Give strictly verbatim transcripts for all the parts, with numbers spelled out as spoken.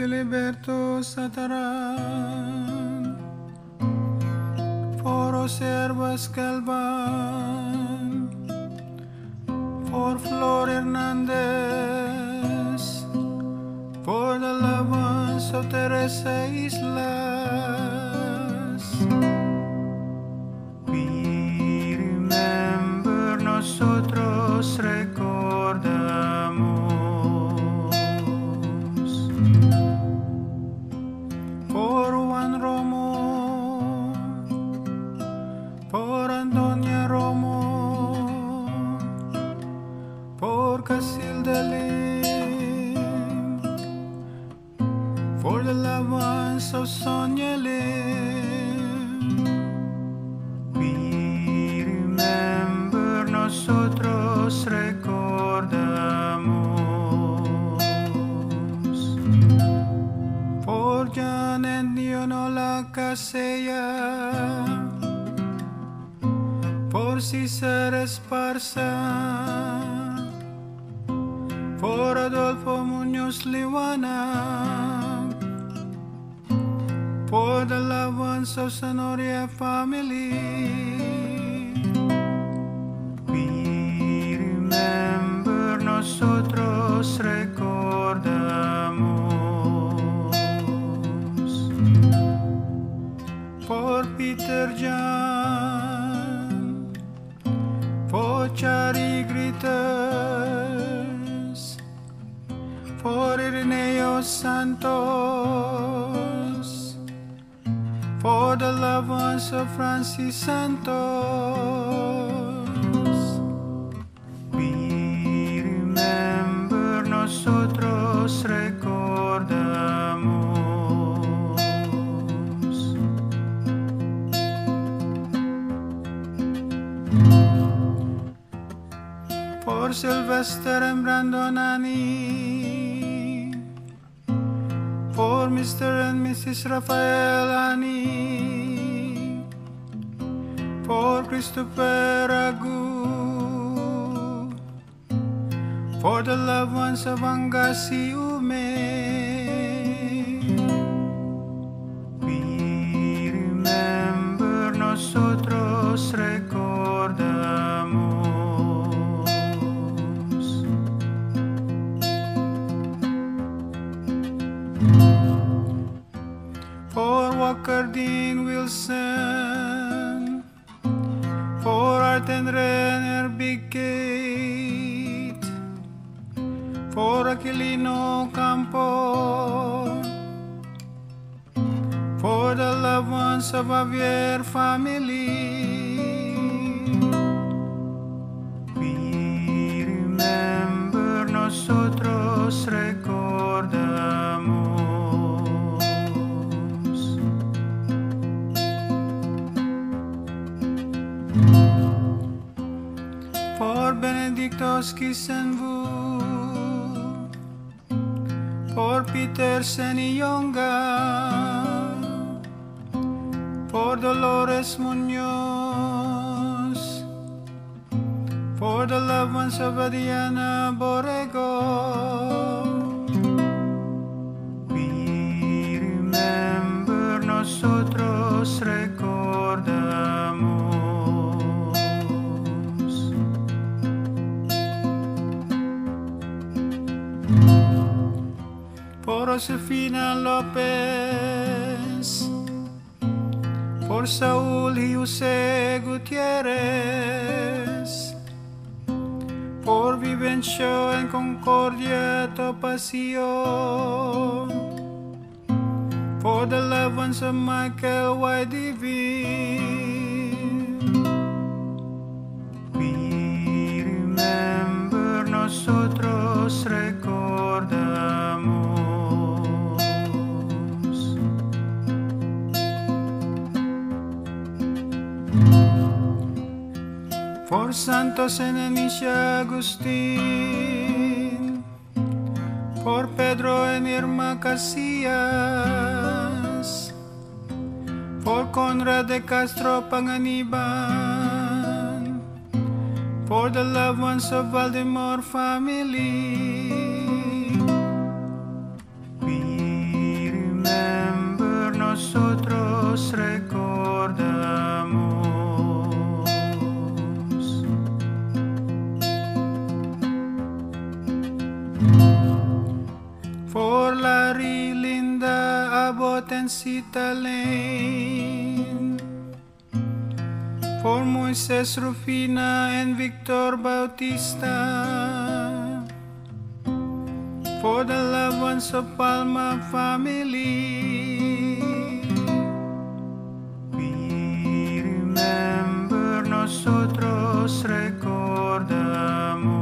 Filiberto Sataran, for Oservas Calvan, for Flor Hernandez, for the loved ones of Teresa Islas. We remember, nosotros recordamos. Por Juan Romo, por Antonia Romo, por Casilda Lim, for the loved ones of Sonia Lim. We remember, nosotros recordamos. For John and Leonola Casella, por César Esparza, por Adolfo Muñoz Liwana, for the loved ones of Sonoria family. We remember, nosotros recordamos. For Peter John, for Chari Gritters, for Ireneo Santos, for the loved ones of Francis Santos. We remember, nosotros recordamos. For Sylvester and Brandon Annie, for Mister and Missus Rafael Annie, for Christopher Agu, for the loved ones of Angasi Ume. We remember, nosotros recordamos. For Walker Dean Wilson, for Art and Renner Big Kate, for Aquilino Campo, for the loved ones of Javier family. We remember, nosotros recordamos. For Benedictos Kisenvu, for Peter Seniyonga, for Dolores Munoz, for the loved ones of Adriana Borrego. We remember, nosotros recordamos. For Josefina Lopez, for Saúl y José Gutiérrez, for Vivencio en Concordia Topacio, for the loved ones of Michael Y. Divine. We remember, nosotros recordamos. For Santos and Anisha Agustin, for Pedro and Irma Casillas, for Conrad de Castro Panganiban, for the loved ones of Baltimore family. We Juancita Lane, for Moises Rufina and Victor Bautista, for the loved ones of Palma family. We remember, nosotros recordamos.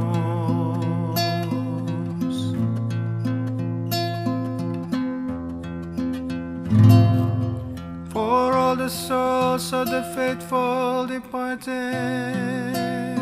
For all the souls of the faithful departed,